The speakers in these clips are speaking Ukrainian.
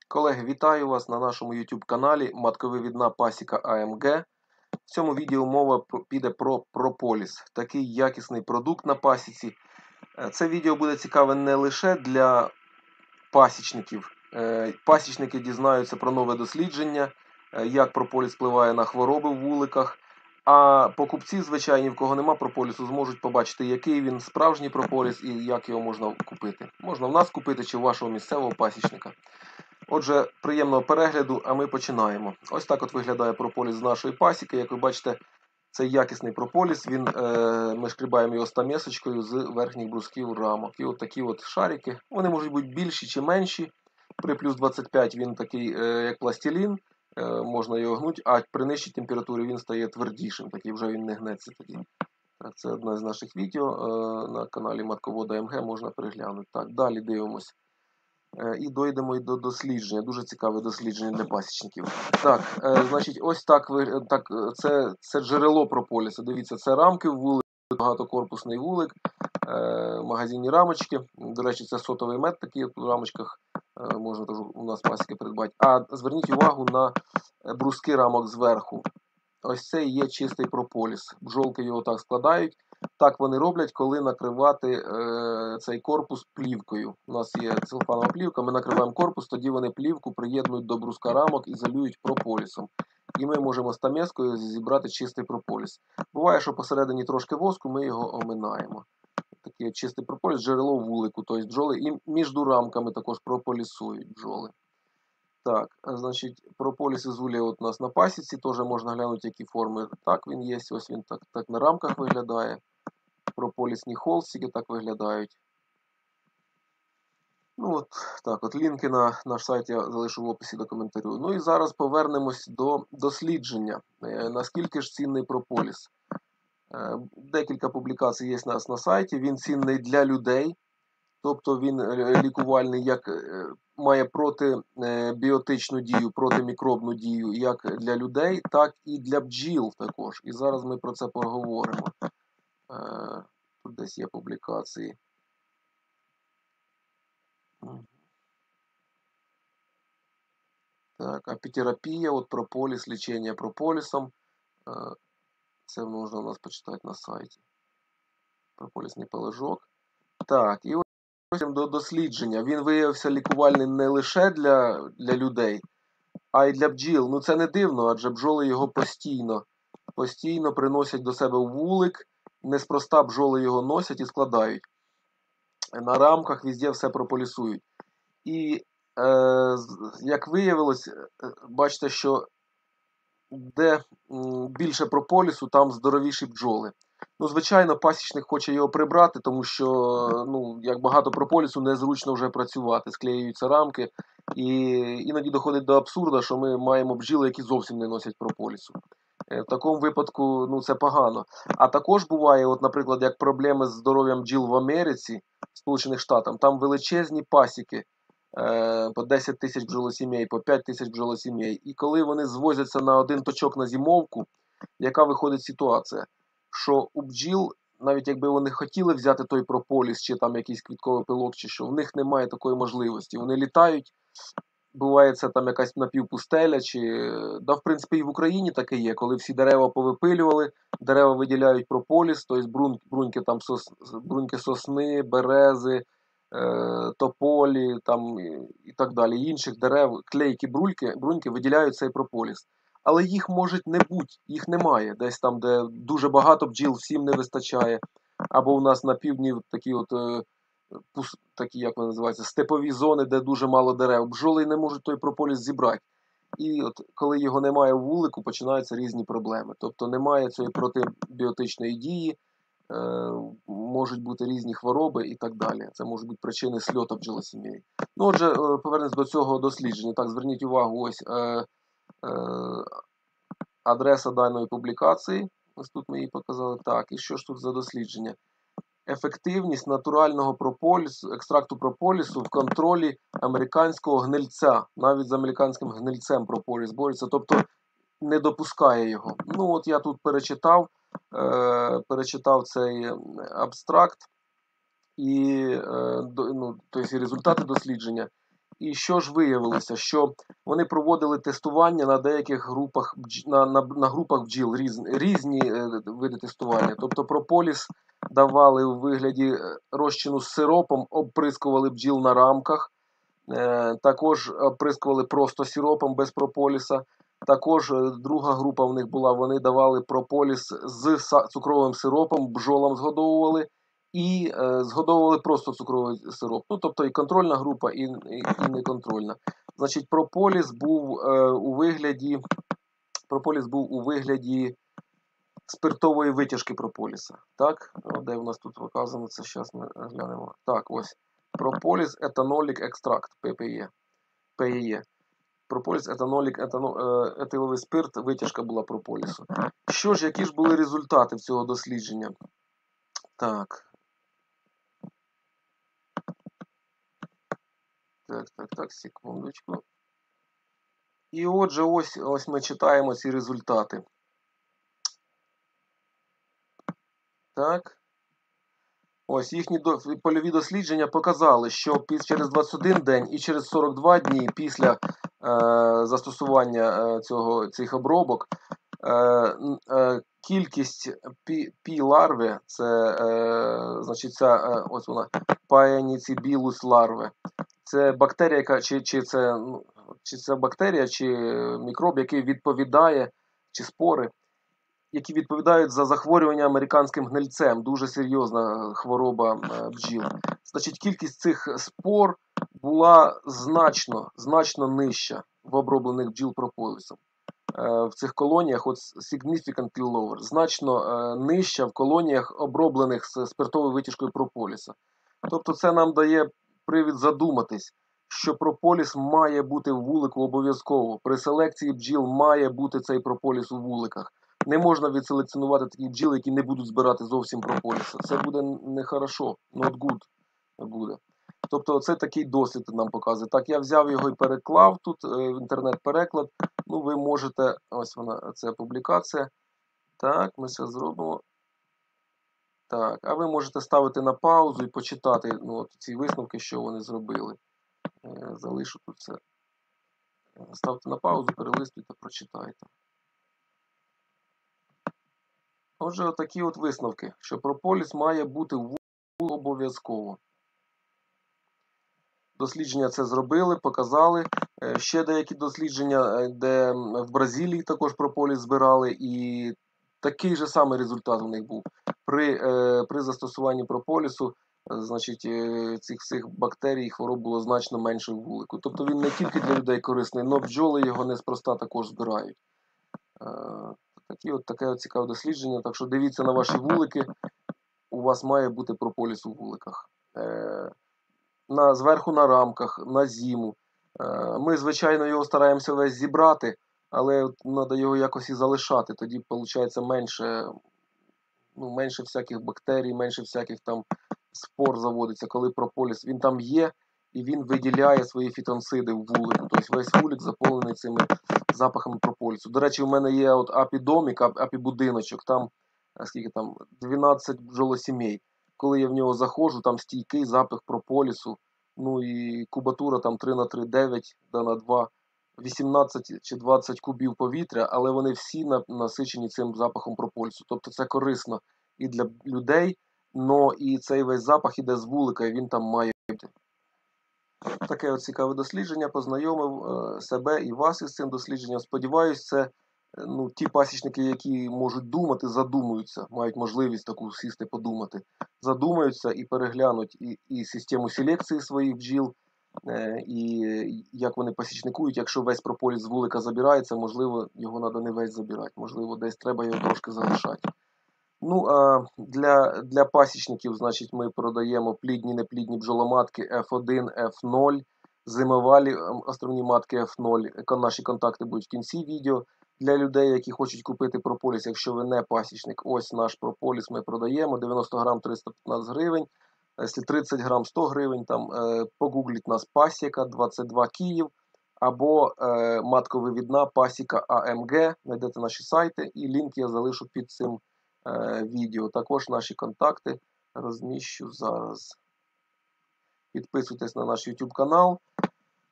Колеги, вітаю вас на нашому YouTube каналі Матковивідна пасіка АМГ. В цьому відео мова піде про прополіс, такий якісний продукт на пасіці. Це відео буде цікаве не лише для пасічників. Пасічники дізнаються про нове дослідження, як прополіс впливає на хвороби в вуликах. А покупці, звичайні, в кого нема прополісу, зможуть побачити, який він справжній прополіс і як його можна купити. Можна в нас купити чи у вашого місцевого пасічника. Отже, приємного перегляду, а ми починаємо. Ось так от виглядає прополіс з нашої пасіки. Як ви бачите, це якісний прополіс. Ми шкрібаємо його стамесочкою з верхніх брусків рамок. І от такі от шарики. Вони можуть бути більші чи менші. При плюс 25 він такий, як пластилін, можна його гнути, а при нижчій температурі він стає твердішим, такий вже він не гнеться тоді. Так, це одне з наших відео на каналі Матковода МГ, можна переглянути. Так, далі дивимось. І дійдемо і до дослідження. Дуже цікаве дослідження для пасічників. Так, значить, ось так, це джерело прополісу. Дивіться, це рамки в вулик, багатокорпусний вулик, магазинні рамочки. До речі, це сотовий мед такий в рамочках. Можна теж у нас пасіки придбати. А зверніть увагу на бруски рамок зверху. Ось це і є чистий прополіс. Бджолки його так складають. Так вони роблять, коли накривати цей корпус плівкою. У нас є целофанова плівка, ми накриваємо корпус, тоді вони плівку приєднують до бруска рамок і залюють прополісом. І ми можемо стамескою зібрати чистий прополіс. Буває, що посередині трошки воску, ми його оминаємо. Такий чистий прополіс, джерело вулику, тобто бджоли. І між рамками також прополісують бджоли. Так, значить, прополіс із вулія от у нас на пасіці, теж можна глянути, які форми. Так він є, ось він так на рамках виглядає. Прополісні холстики так виглядають. Ну от, так, от лінки на наш сайт я залишу в описі до коментарю. Ну і зараз повернемось до дослідження. Наскільки ж цінний прополіс? Декілька публікацій є у нас на сайті. Він цінний для людей. Тобто він лікувальний, як має протибіотичну дію, протимікробну дію як для людей, так і для бджіл також. І зараз ми про це поговоримо. Тут десь є публікації. Так, апітерапія, от прополіс, лічення прополісом. Це можна у нас почитати на сайті. Прополісний пилижок. Так, і ось до дослідження. Він виявився лікувальним не лише для людей, а й для бджіл. Ну це не дивно, адже бджоли його постійно приносять до себе в вулик. Неспроста бджоли його носять і складають. На рамках везде все прополісують. І, як виявилось, бачите, що де більше прополісу, там здоровіші бджоли. Ну, звичайно, пасічник хоче його прибрати, тому що, ну, як багато прополісу, незручно вже працювати, склеюються рамки. І іноді доходить до абсурду, що ми маємо бджіли, які зовсім не носять прополісу. В такому випадку, ну, це погано. А також буває, от, наприклад, як проблеми з здоров'ям бджіл в Америці, в Сполучених Штатах, там величезні пасіки, по 10 тисяч бджолосімей, по 5 тисяч бджолосімей. І коли вони звозяться на один точок на зимовку, яка виходить ситуація? Що у бджіл, навіть якби вони хотіли взяти той прополіс, чи там якийсь квітковий пилок, чи що, в них немає такої можливості. Вони літають, буває це там якась напівпустеля, чи... Да, в принципі, і в Україні таке є, коли всі дерева повипилювали, дерева виділяють прополіс, тобто бруньки сосни, берези, тополі там, і так далі, інших дерев, клейкі бруньки виділяють цей прополіс. Але їх може не бути, їх немає. Десь там, де дуже багато бджіл, всім не вистачає. Або у нас на півдні такі, як вони називаються, степові зони, де дуже мало дерев. Бджоли не можуть той прополіс зібрати. І от коли його немає в вулику, починаються різні проблеми. Тобто немає цієї протибіотичної дії, можуть бути різні хвороби і так далі. Це можуть бути причини сльоту бджолосімей. Ну, отже, повернемось до цього дослідження. Так, зверніть увагу, ось адреса даної публікації. Ось тут ми її показали. Так, і що ж тут за дослідження? Ефективність натурального прополісу, екстракту прополісу в контролі американського гнильця. Навіть з американським гнильцем прополіс бореться, тобто не допускає його. Ну, от я тут перечитав цей абстракт і тобто результати дослідження. І що ж виявилося? Що вони проводили тестування на деяких групах, на групах бджіл, різні види тестування. Тобто прополіс давали у вигляді розчину з сиропом, обприскували бджіл на рамках, також оприскували просто сиропом без прополіса. Також друга група в них була, вони давали прополіс з цукровим сиропом, бджолам згодовували і згодовували просто цукровий сироп. Ну, тобто і контрольна група, і неконтрольна. Значить, прополіс був у вигляді спиртової витяжки прополіса. Так, де в нас тут показано, це зараз ми глянемо. Так, ось. Прополіс етанолік екстракт, ПЕ. Прополіс, етанолік, етиловий спирт, витяжка була прополісу. Що ж, які ж були результати цього дослідження? Так, секундочку. І отже, ось ми читаємо ці результати. Так. Ось їхні польові дослідження показали, що через 21 день і через 42 дні після застосування цих обробок кількість пі-ларви, це значить ця ось вона, Paenicibillus larvae, це бактерія, яка чи це бактерія, чи мікроб, який відповідає, чи спори, які відповідають за захворювання американським гнильцем, дуже серйозна хвороба бджіл. Значить, кількість цих спор була значно нижча в оброблених бджіл прополісом. В цих колоніях, от significantly lower, значно нижча в колоніях, оброблених з спиртовою витяжкою прополіса. Тобто це нам дає привід задуматись, що прополіс має бути в вулику обов'язково. При селекції бджіл має бути цей прополіс у вуликах. Не можна відселекціонувати такі бджіли, які не будуть збирати зовсім прополіса. Це буде нехорошо, not good буде. Тобто це такий досвід нам показує. Так, я взяв його і переклав тут, в інтернет-переклад. Ну, ви можете, ось вона, це публікація. Так, ми все зробимо. Так, а ви можете ставити на паузу і почитати ці висновки, що вони зробили. Залишу тут це. Ставте на паузу, перелистуйте, прочитайте. Отже, отакі от висновки, що прополіс має бути в вулику обов'язково. Дослідження це зробили, показали. Ще деякі дослідження, де в Бразилії також прополіс збирали, і такий же самий результат у них був. При застосуванні прополісу, значить, цих всіх бактерій і хвороб було значно менше в вулику. Тобто він не тільки для людей корисний, але бджоли його неспроста також збирають. Таке цікаве дослідження. Так що дивіться на ваші вулики. У вас має бути прополіс у вуликах. Зверху на рамках, на зиму. Ми, звичайно, його стараємося весь зібрати, але треба його якось і залишати. Тоді, виходить, менше всяких бактерій, менше всяких там спор заводиться, коли прополіс. Він там є, і він виділяє свої фітонциди в вулику. Тобто весь вулик заповнений цими запахами прополісу. До речі, у мене є от апідомік, апібудиночок, там, скільки там, 12 бджолосімей. Коли я в нього заходжу, там стійкий запах прополісу, ну і кубатура там 3х3, 9 на 2, 18 чи 20 кубів повітря, але вони всі насичені цим запахом прополісу. Тобто це корисно і для людей, но і цей весь запах іде з вулика, і він там має бути. Таке от цікаве дослідження, познайомив себе і вас із цим дослідженням. Сподіваюсь, це ті пасічники, які можуть думати, задумуються, мають можливість таку сісти подумати, задумаються і переглянуть і систему селекції своїх бджіл, і як вони пасічникують. Якщо весь прополіс з вулика забирається, можливо, його треба не весь забирати, можливо, десь треба його трошки залишати. Ну, а для пасічників, значить, ми продаємо плідні, неплідні бджоломатки F1, F0, зимовалі островні матки F0. Наші контакти будуть в кінці відео. Для людей, які хочуть купити прополіс, якщо ви не пасічник, ось наш прополіс ми продаємо. 90 грам 315 гривень, якщо 30 грам 100 гривень, там погугліть нас Пасіка, 22 Київ, або матковивідна Пасіка АМГ, знайдете наші сайти, і лінк я залишу під цим відео. Також наші контакти розміщу зараз. Підписуйтесь на наш YouTube канал.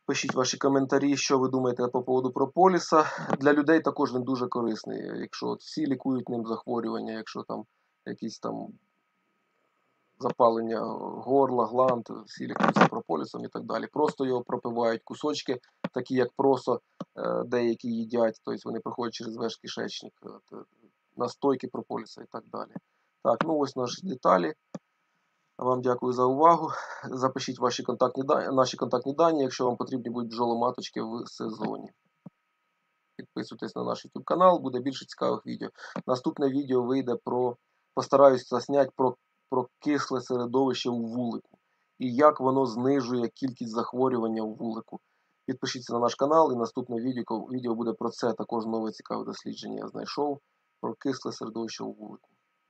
Пишіть ваші коментарі, що ви думаєте по поводу прополіса. Для людей також він дуже корисний. Якщо от всі лікують ним захворювання, якщо там якісь там запалення горла, гланд, всі лікуються прополісом і так далі. Просто його пропивають кусочки, такі як просо, деякі їдять, тобто вони проходять через весь кишечник, настойки прополіса і так далі. Так, ну ось наші деталі. Вам дякую за увагу. Запишіть наші контактні дані, якщо вам потрібні будуть бджоломаточки в сезоні. Підписуйтесь на наш YouTube канал, буде більше цікавих відео. Наступне відео вийде постараюсь засняти про кисле середовище у вулику і як воно знижує кількість захворювання у вулику. Підпишіться на наш канал, і наступне відео буде про це. Також нове цікаве дослідження я знайшов про кисле середовище у вулику.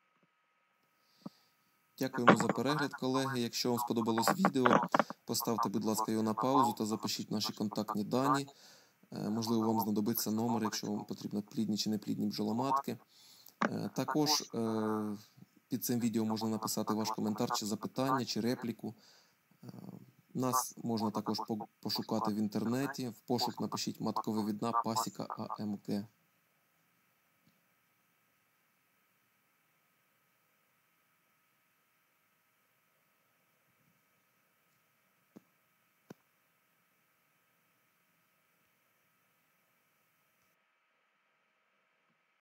Дякуємо за перегляд, колеги. Якщо вам сподобалось відео, поставте, будь ласка, його на паузу та запишіть наші контактні дані. Можливо, вам знадобиться номер, якщо вам потрібно плідні чи неплідні бджоломатки. Також під цим відео можна написати ваш коментар, чи запитання, чи репліку. Нас можна також пошукати в інтернеті. В пошук напишіть матковивідна пасіка АМГ.